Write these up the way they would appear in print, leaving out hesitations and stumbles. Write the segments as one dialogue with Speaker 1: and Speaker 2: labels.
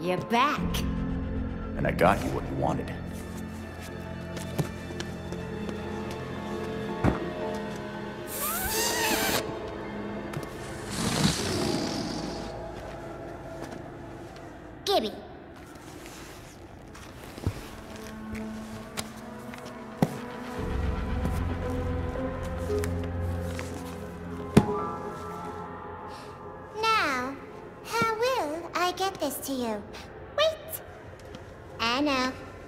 Speaker 1: You're back.
Speaker 2: And I got you what you wanted.
Speaker 1: Gibby. Now, how will I get this to you? Wait! I know.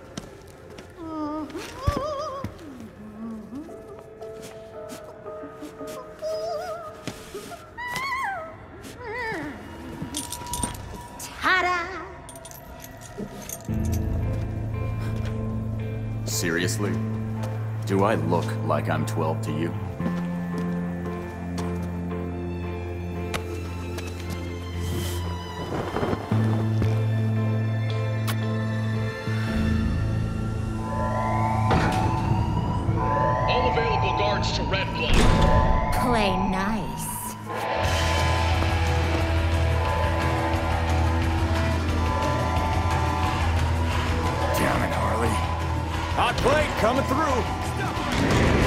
Speaker 1: Ta-da!
Speaker 2: Seriously? Do I look like I'm 12 to you?
Speaker 3: All available guards to Red Block.
Speaker 1: Play nice.
Speaker 2: Damn it, Harley. Hot plate coming through.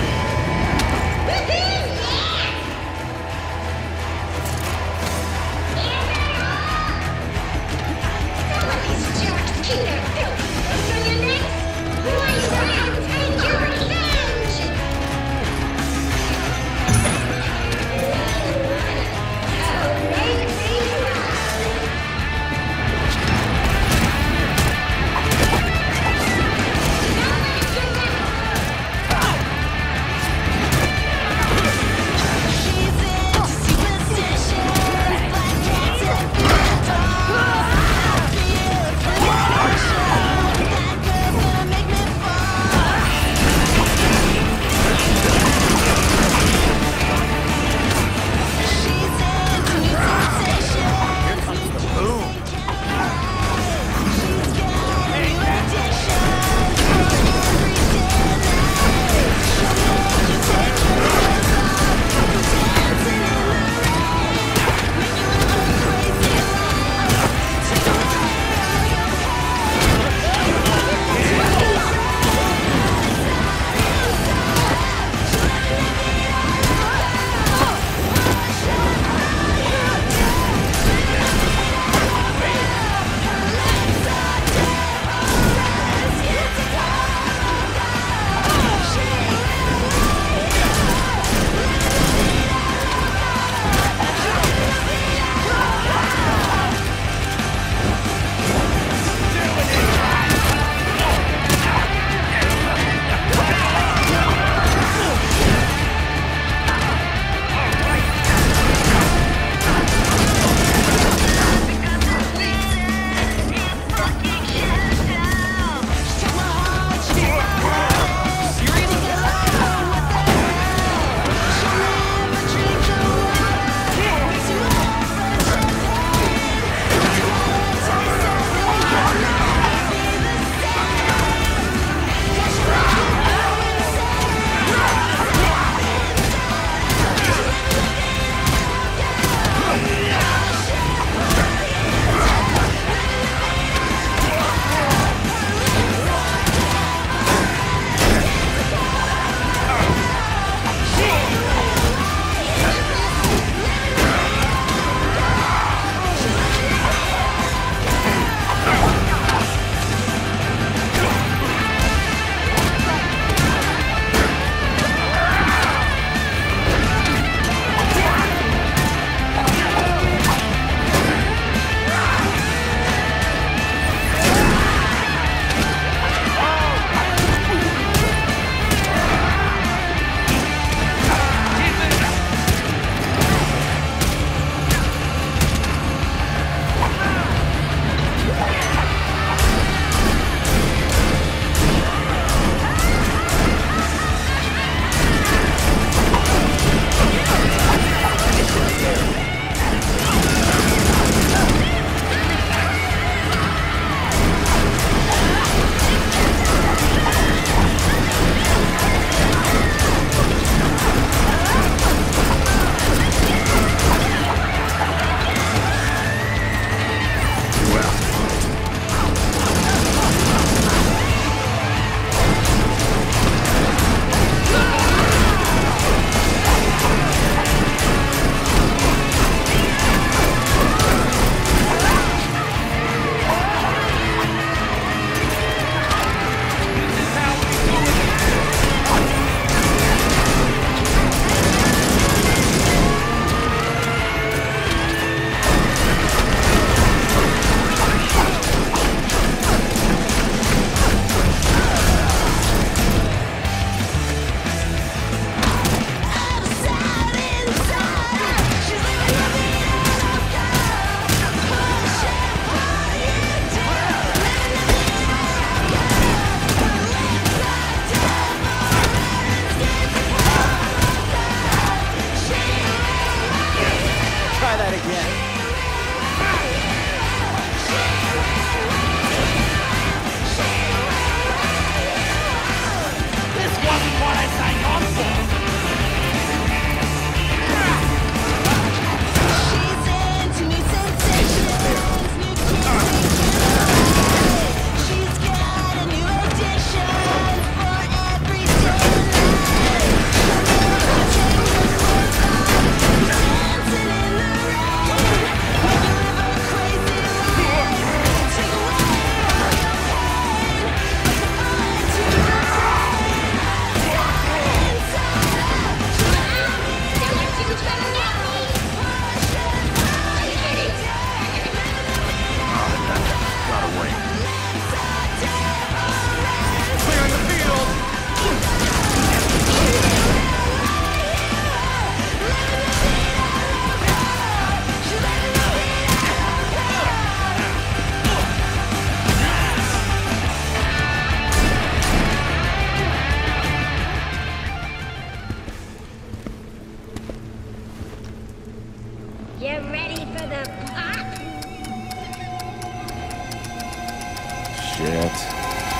Speaker 2: Shit.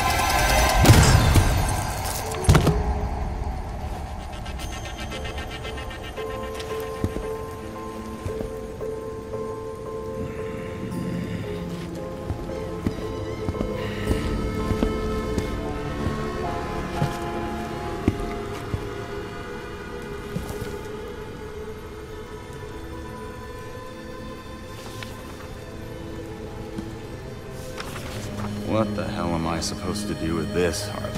Speaker 2: What the hell am I supposed to do with this, Harley?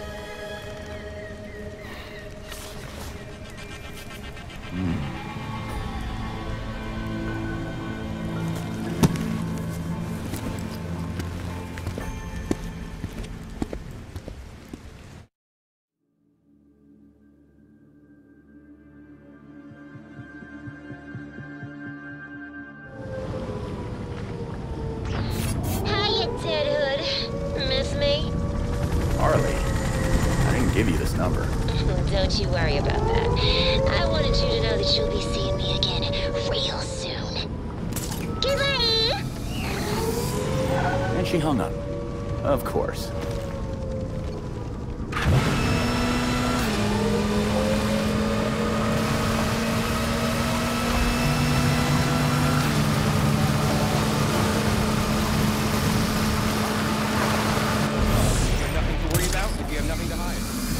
Speaker 4: Hiya, Ted Hood. Miss me?
Speaker 2: Harley, I didn't give you this number.
Speaker 4: Don't you worry about that. I wanted you to know that you'll be seeing me again real soon. Goodbye!
Speaker 2: And she hung up. Of course.
Speaker 5: Nothing to worry about if you have nothing to hide.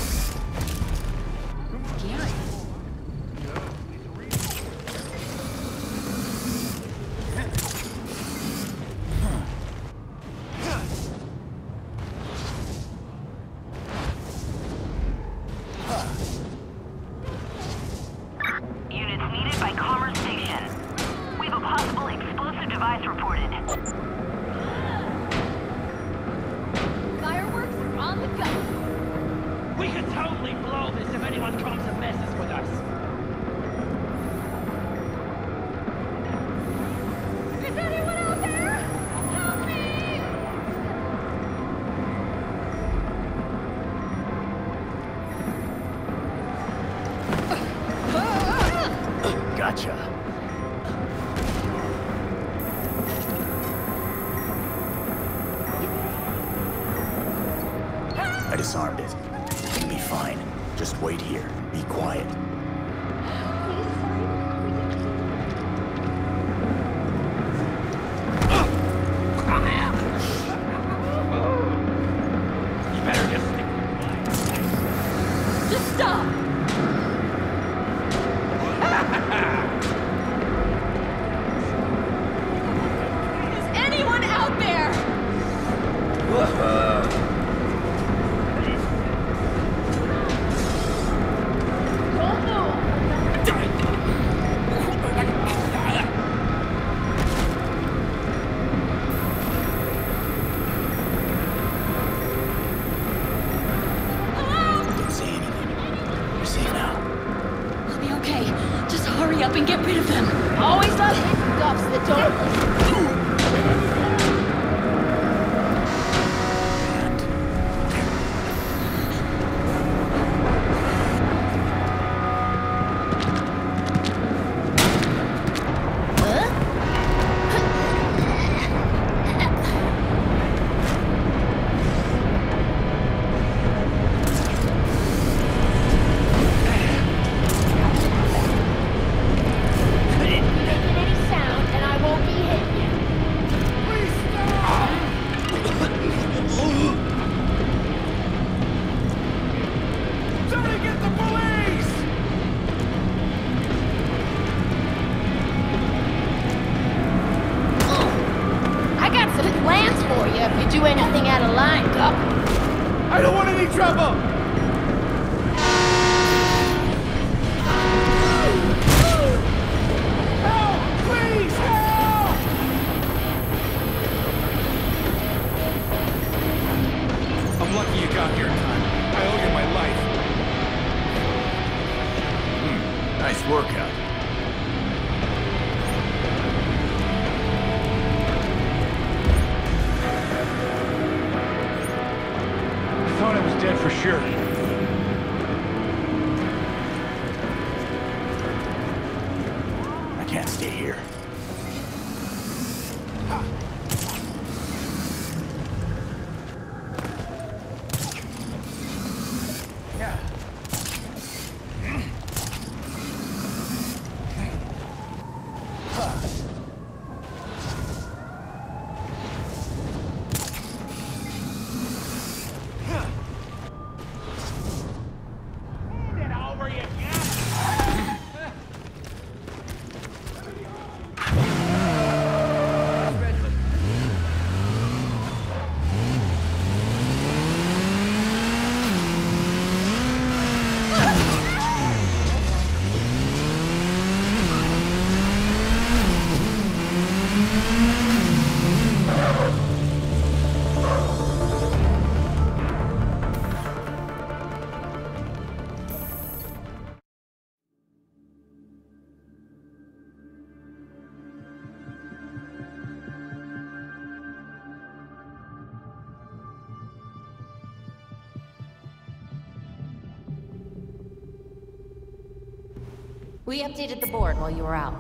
Speaker 6: Units needed by Commerce Station. We have a possible explosive device reported.
Speaker 7: Fireworks are on the go.
Speaker 8: We could totally blow this if anyone comes and messes with us.
Speaker 7: Is anyone out there? Help me!
Speaker 2: Gotcha. I disarmed it. You'll be fine. Just wait here. Be quiet.
Speaker 8: You better just stick.
Speaker 7: Just stop! Is anyone out there? Don't move!
Speaker 2: Don't say anything. You're safe now.
Speaker 7: I'll be okay. Just hurry up and get rid of them. Always love hiccups that don't...
Speaker 1: Any sound, and I won't be hitting you.
Speaker 5: Somebody get the police!
Speaker 1: I got some plans for you if you do anything out of line, Cup.
Speaker 5: I don't want any trouble! Help! Please, help! I'm lucky you got here in time. I owe you my life.
Speaker 2: Nice workout.
Speaker 5: I thought I was dead for sure.
Speaker 7: We updated the board while you were out.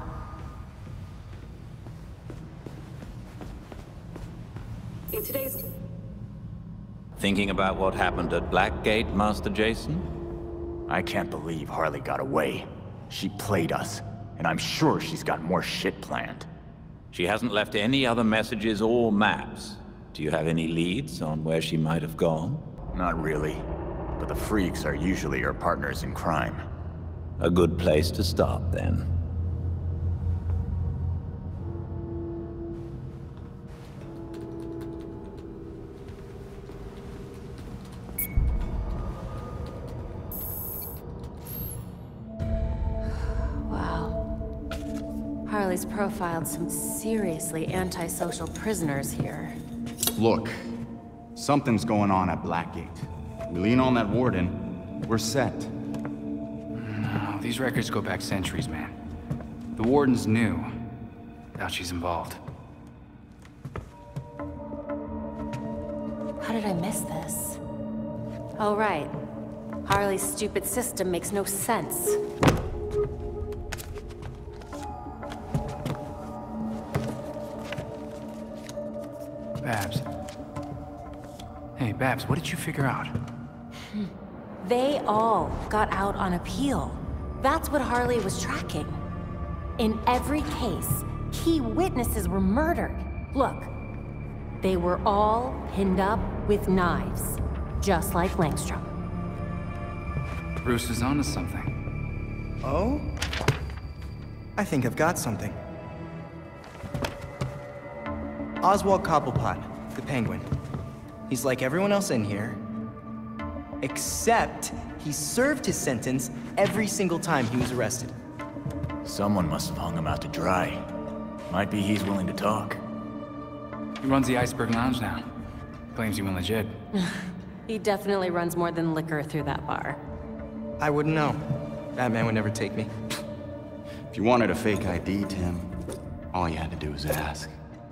Speaker 9: In today's...
Speaker 10: Thinking about what happened at Blackgate, Master Jason?
Speaker 2: I can't believe Harley got away. She played us, and I'm sure she's got more shit planned.
Speaker 10: She hasn't left any other messages or maps. Do you have any leads on where she might have gone?
Speaker 2: Not really, but the freaks are usually her partners in crime.
Speaker 10: A good place to start, then.
Speaker 7: Harley's profiled some seriously antisocial prisoners here.
Speaker 11: Look, something's going on at Blackgate. We lean on that warden, we're set.
Speaker 5: No, these records go back centuries, man. The warden's new. Doubt she's involved.
Speaker 7: How did I miss this? Oh, right. Harley's stupid system makes no sense.
Speaker 5: Babs. Hey, Babs, what did you figure out?
Speaker 7: They all got out on appeal. That's what Harley was tracking. In every case, key witnesses were murdered. Look, they were all pinned up with knives, just like Langstrom.
Speaker 5: Bruce is onto something.
Speaker 12: Oh? I think I've got something. Oswald Cobblepot, the Penguin. He's like everyone else in here, except he served his sentence every single time he was arrested.
Speaker 2: Someone must have hung him out to dry. Might be he's willing to talk.
Speaker 5: He runs the Iceberg Lounge now. Claims he went legit.
Speaker 7: He definitely runs more than liquor through that bar.
Speaker 12: I wouldn't know. That man would never take me.
Speaker 11: If you wanted a fake ID, Tim, all you had to do was ask.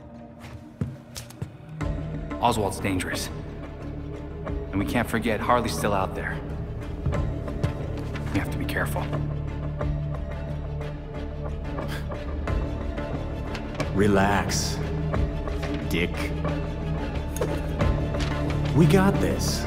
Speaker 5: Oswald's dangerous. And we can't forget Harley's still out there. We have to be careful.
Speaker 2: Relax, dick. We got this.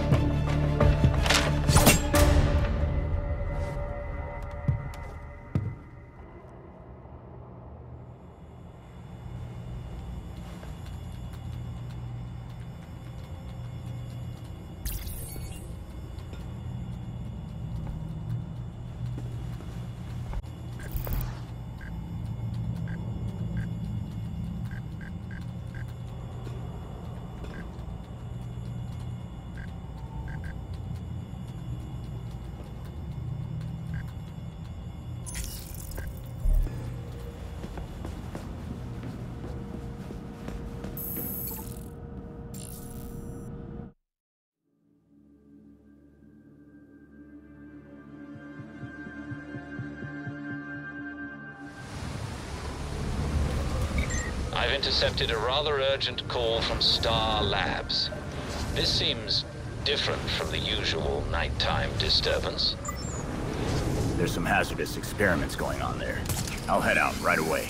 Speaker 3: I've intercepted a rather urgent call from Star Labs. This seems different from the usual nighttime disturbance.
Speaker 2: There's some hazardous experiments going on there. I'll head out right away.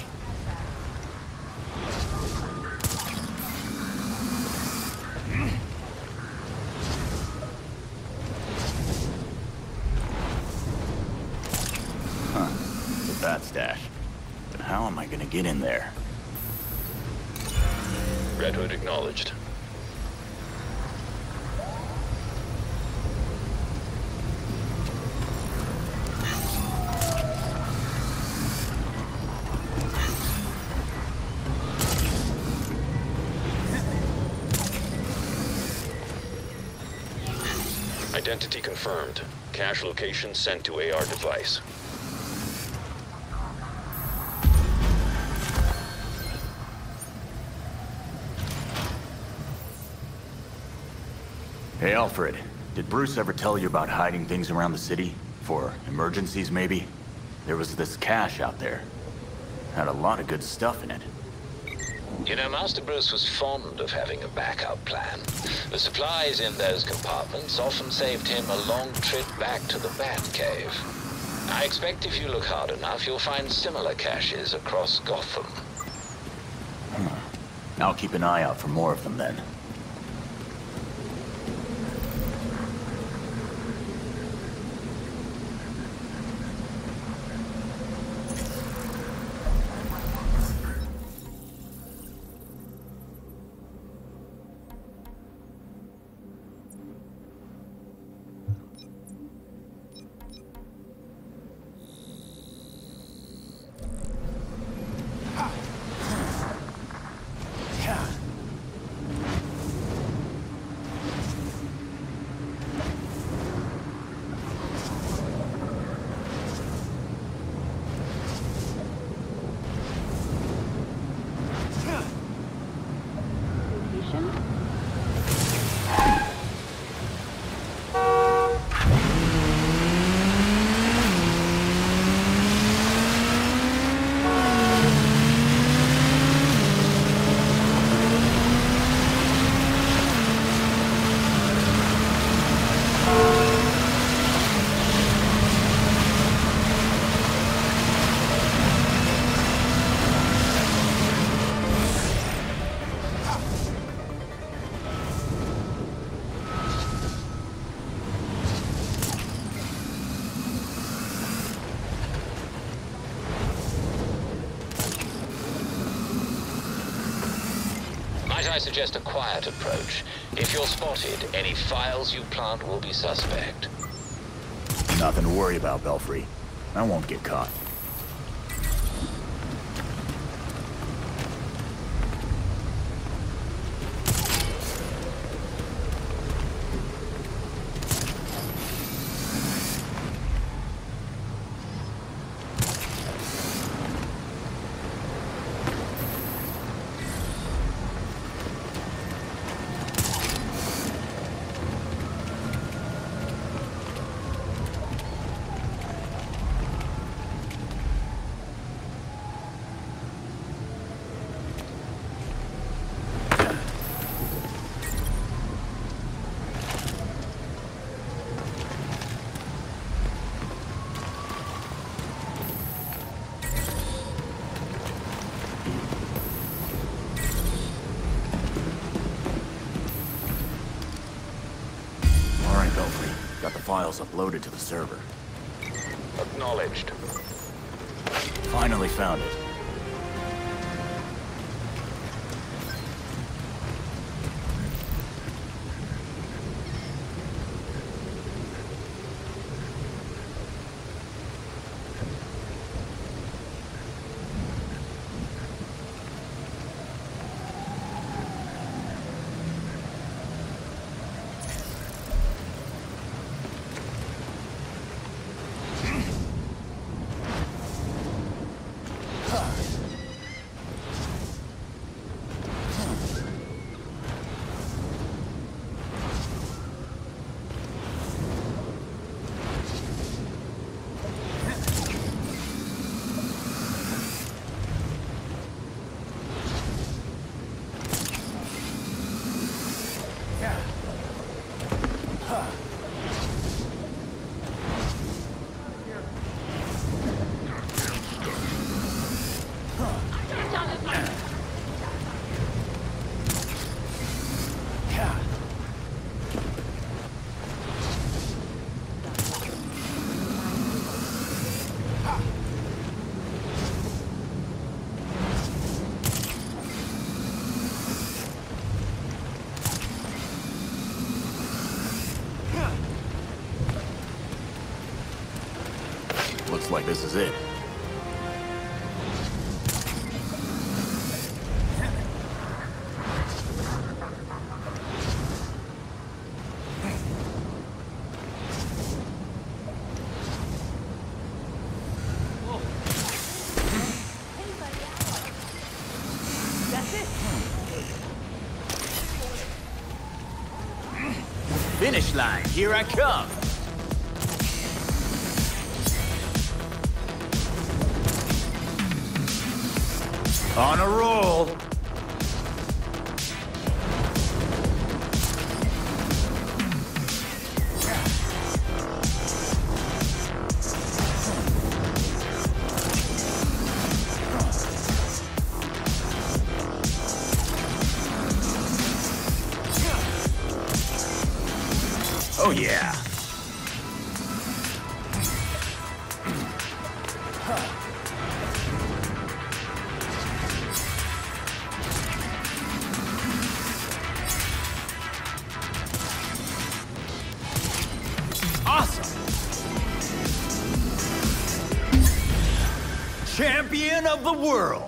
Speaker 2: Huh, the bat stash. But how am I gonna get in there?
Speaker 3: Redwood acknowledged. Identity confirmed. Cache location sent to AR device.
Speaker 2: Hey, Alfred. Did Bruce ever tell you about hiding things around the city? For emergencies, maybe? There was this cache out there. Had a lot of good stuff in it.
Speaker 3: You know, Master Bruce was fond of having a backup plan. The supplies in those compartments often saved him a long trip back to the Batcave. I expect if you look hard enough, you'll find similar caches across Gotham.
Speaker 2: I'll keep an eye out for more of them then.
Speaker 3: I suggest a quiet approach. If you're spotted, any files you plant will be suspect.
Speaker 2: Nothing to worry about, Belfry. I won't get caught. Files uploaded to the server.
Speaker 3: Acknowledged.
Speaker 2: Finally found it. Looks like this is it. Finish line, here I come. On a roll. Oh yeah.
Speaker 13: Awesome! Champion of the world!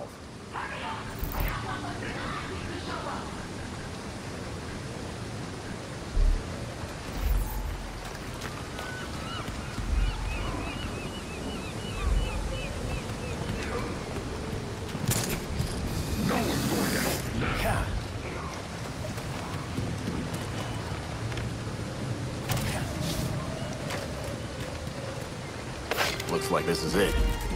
Speaker 2: Looks like this is it.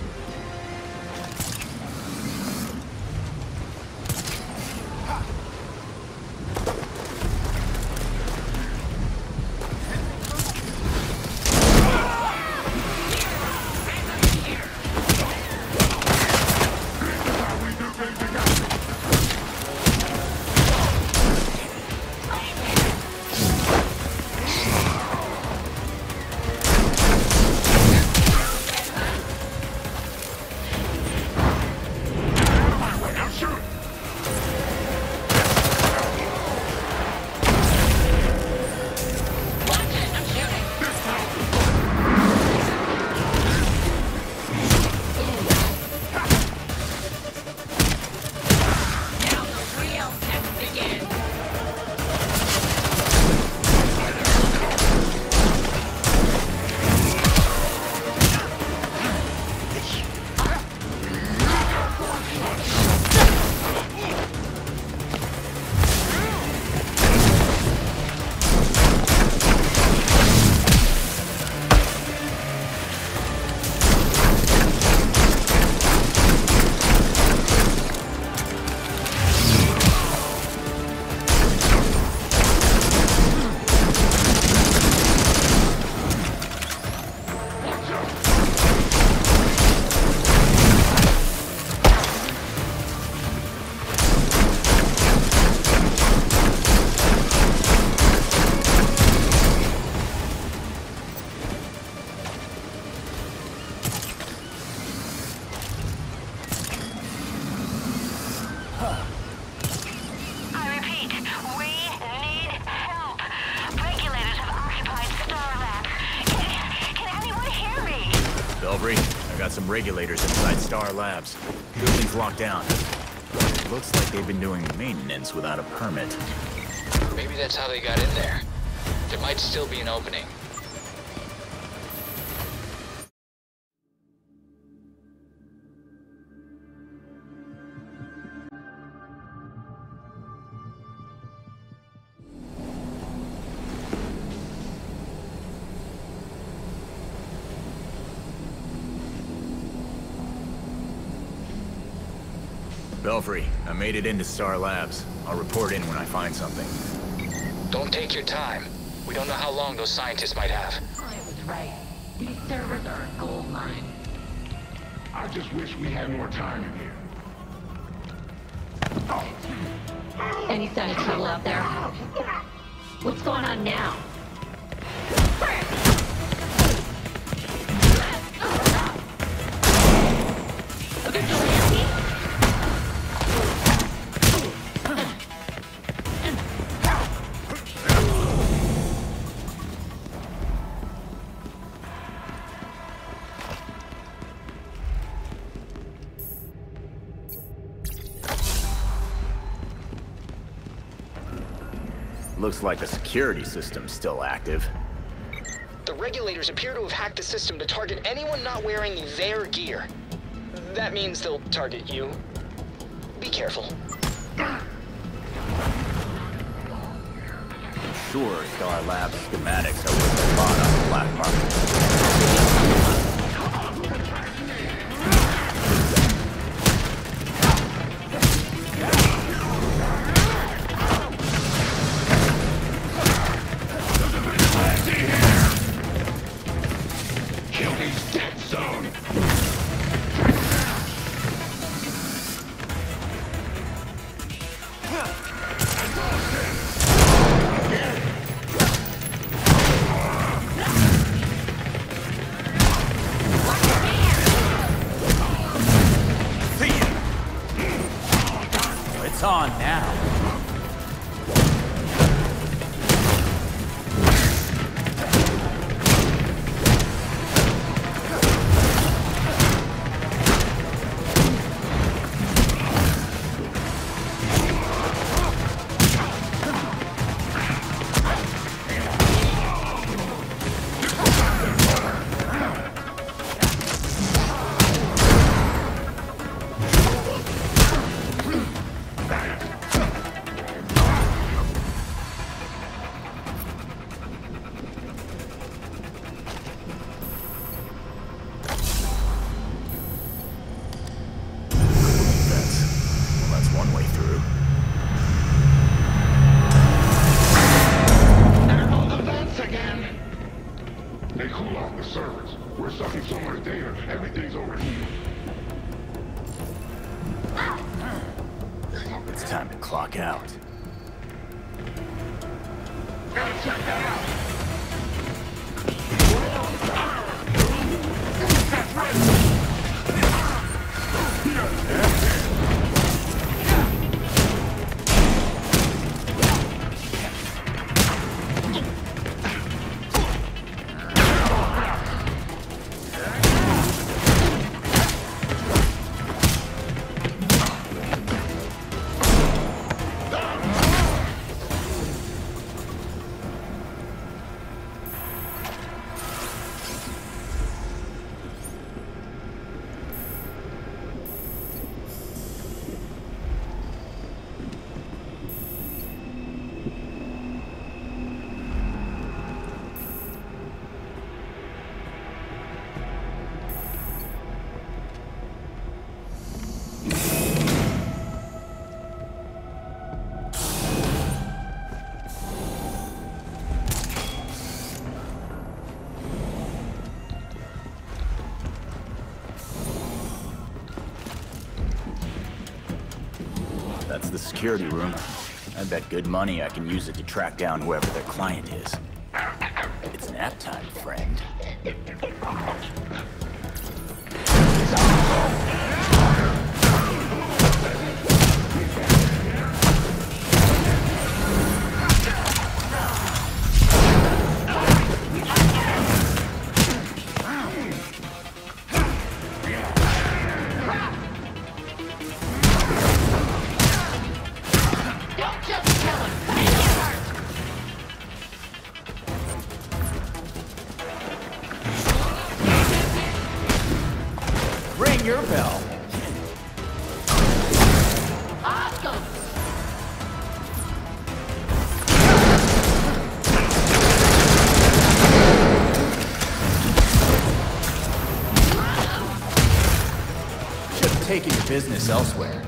Speaker 2: Some regulators inside Star Labs. Building's locked down. It looks like they've been doing maintenance without a permit.
Speaker 3: Maybe that's how they got in there. There might still be an opening.
Speaker 2: Belfry, I made it into Star Labs. I'll report in when I find something.
Speaker 3: Don't take your time. We don't know how long those scientists might have.
Speaker 8: I was right. These servers are a gold mine.
Speaker 14: I just wish we had more time in here.
Speaker 8: Any sign of trouble out there? What's going on now?
Speaker 2: Looks like the security system's still active.
Speaker 15: The regulators appear to have hacked the system to target anyone not wearing their gear. That means they'll target you. Be careful.
Speaker 2: Sure, Star Labs schematics are worth a lot on the black market. It's time to clock out. That's the security room. I bet good money I can use it to track down whoever their client is. It's nap time, friend. Ring your bell.
Speaker 8: Awesome.
Speaker 2: Should have taken your business elsewhere.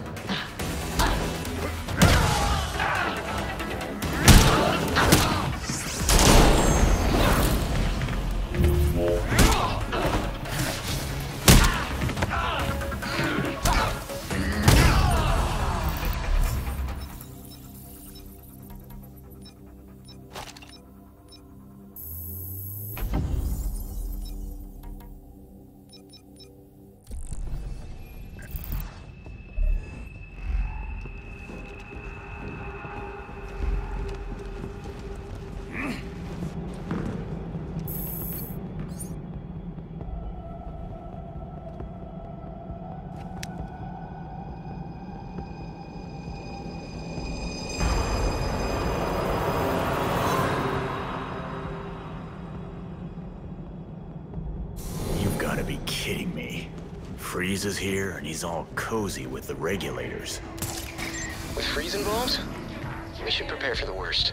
Speaker 2: Gotta be kidding me. Freeze is here, and he's all cozy with the regulators.
Speaker 15: With Freeze involved, we should prepare for the worst.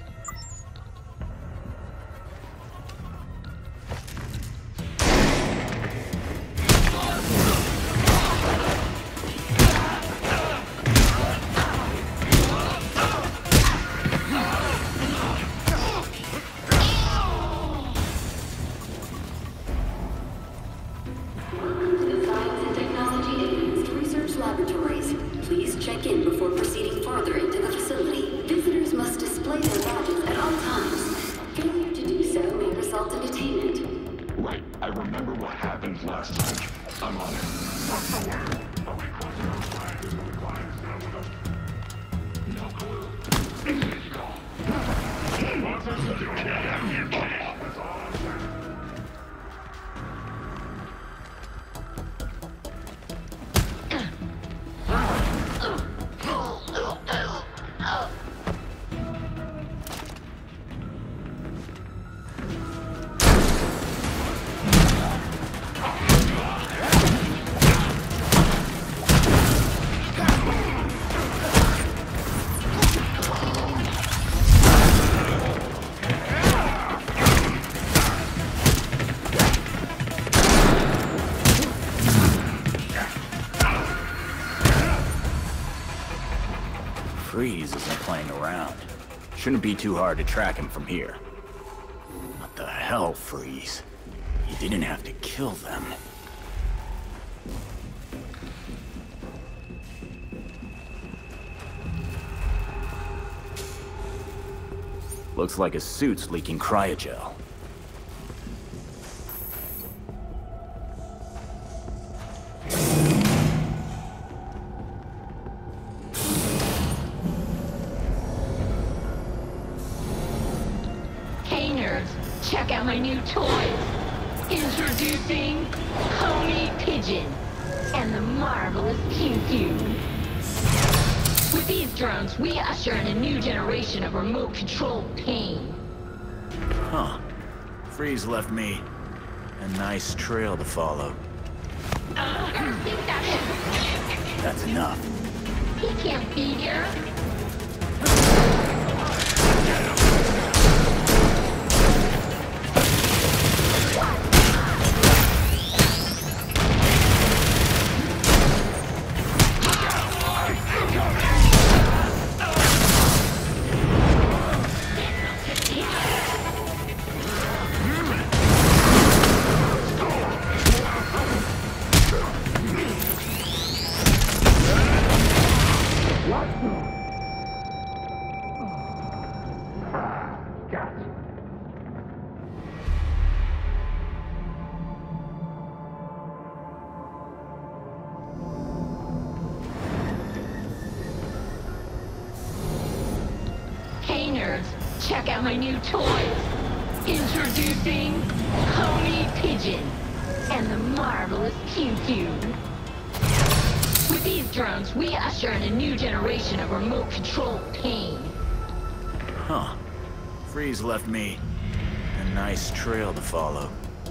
Speaker 9: Please check in before proceeding farther into the facility. Visitors must display their badges at all times. Failure to do so may result in detainment.
Speaker 14: Right, I remember what happened last time. I'm on it. What's the word? Are we close enough? The client is now with us. No clue. Easy call.
Speaker 2: Freeze isn't playing around. Shouldn't be too hard to track him from here. What the hell, Freeze? You didn't have to kill them. Looks like his suit's leaking cryogel.
Speaker 8: Hey nerds, check out my new toys. Introducing Homie Pigeon and the marvelous Pew Pew. With these drones, we usher in a new generation of remote-controlled pain.
Speaker 2: Huh. Freeze left me a nice trail to follow. That's enough.
Speaker 8: He can't be here. Check out my new toys. Introducing Homie Pigeon and the marvelous Pew Pew. With these drones, we usher in a new generation of remote-controlled pain.
Speaker 2: Huh. Freeze left me a nice trail to follow.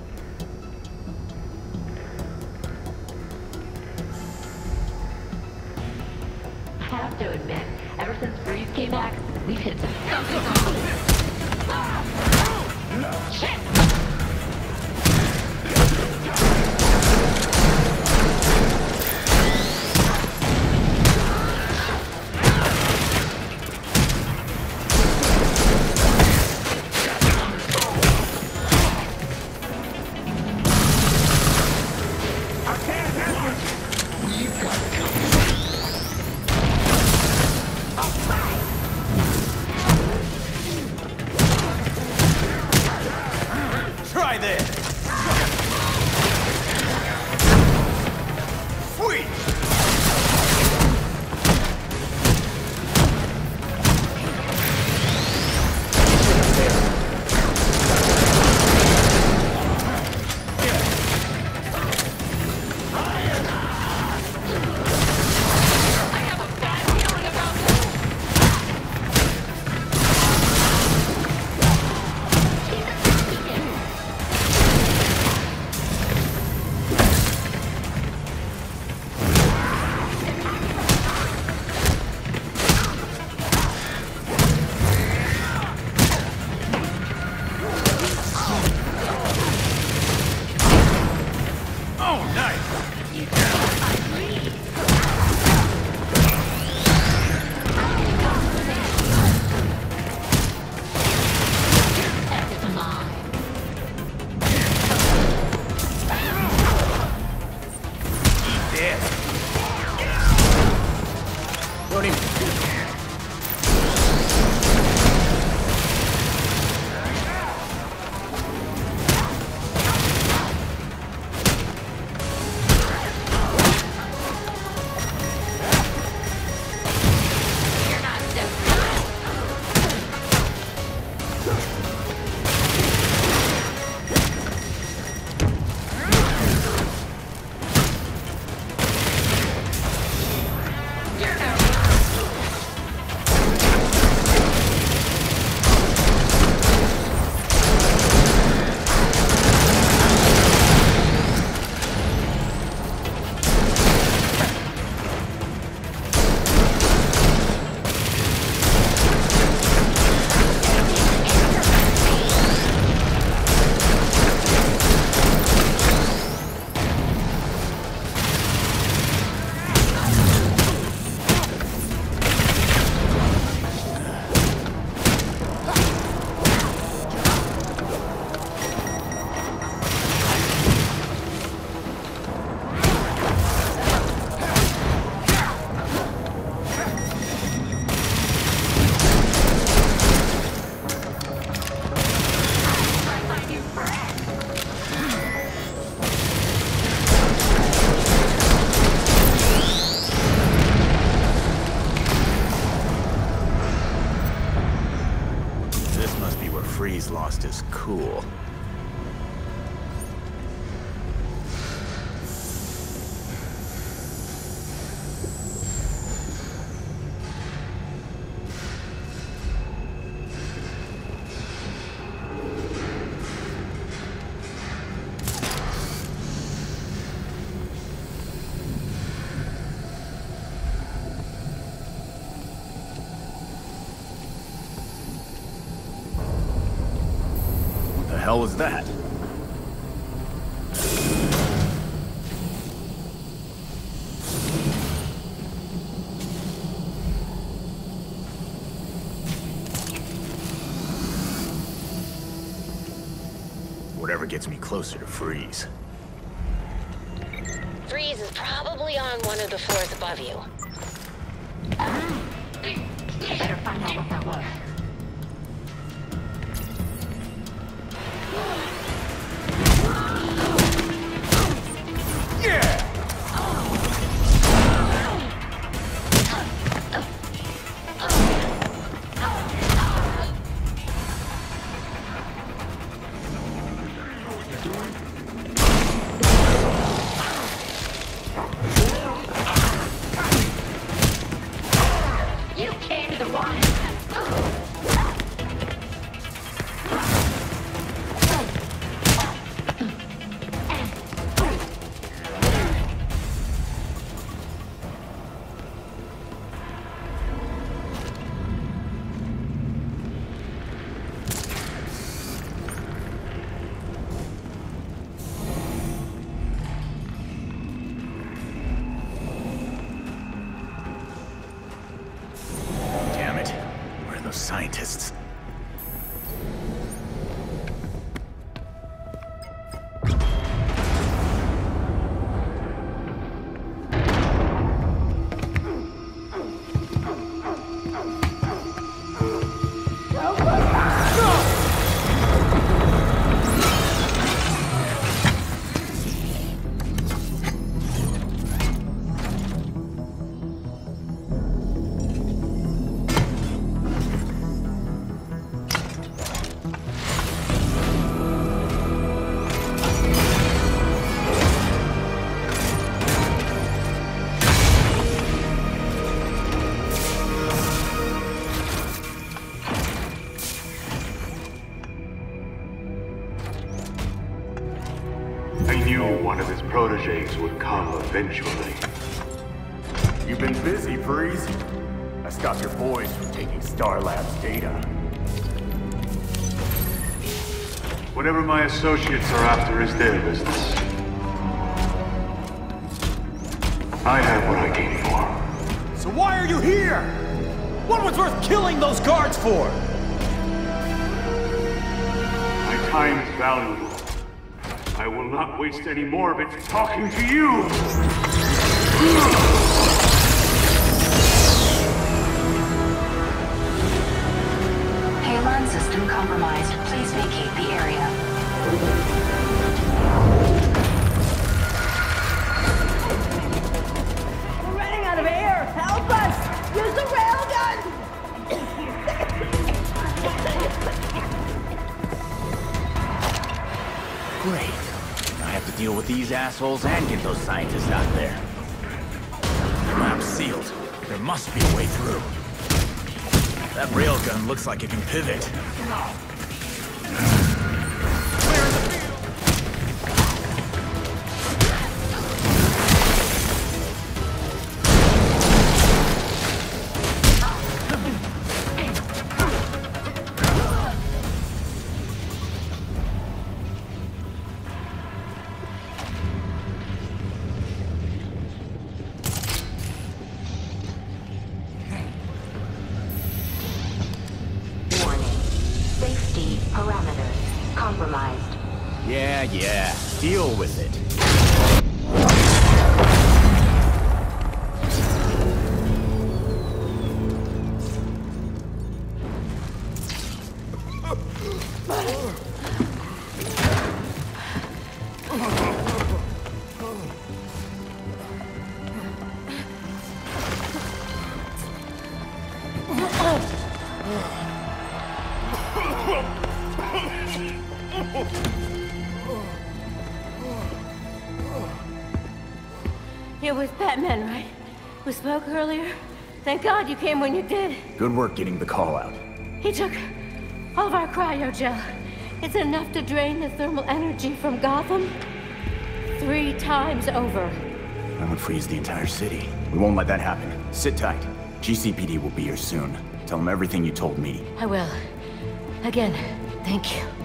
Speaker 8: I have to admit, ever since Freeze came back, we've hit some something. Shit!
Speaker 13: Try this! Sweet!
Speaker 2: Freeze lost his cool. What the hell was that? Whatever gets me closer to Freeze.
Speaker 4: Freeze is probably on one of the floors above you.
Speaker 8: Better find out what that was. You came to the one.
Speaker 2: Damn it. Where are those scientists?
Speaker 14: I knew one of his proteges would come eventually.
Speaker 2: You've been busy, Freeze. I stopped your boys from taking Star Labs data.
Speaker 14: Whatever my associates are after is their business. I have what I came for.
Speaker 13: So why are you here? What was worth killing those guards for?
Speaker 14: My time is valuable. I will not waste any more of it talking to you!
Speaker 16: Halon system compromised. Please vacate the area.
Speaker 17: We're running out of air! Help us! Use the railgun!
Speaker 2: Great. I have to deal with these assholes and get those scientists out there. The lab's sealed. There must be a way through. That railgun looks like it can pivot.
Speaker 16: Safety parameters compromised.
Speaker 2: Yeah. Deal with it.
Speaker 17: You're with Batman, right? We spoke earlier? Thank God you came when you did.
Speaker 2: Good work getting the call out.
Speaker 17: He took all of our cryogel. It's enough to drain the thermal energy from Gotham 3 times over.
Speaker 2: That would freeze the entire city. We won't let that happen. Sit tight. GCPD will be here soon. Tell them everything you told me.
Speaker 17: I will. Again, thank you.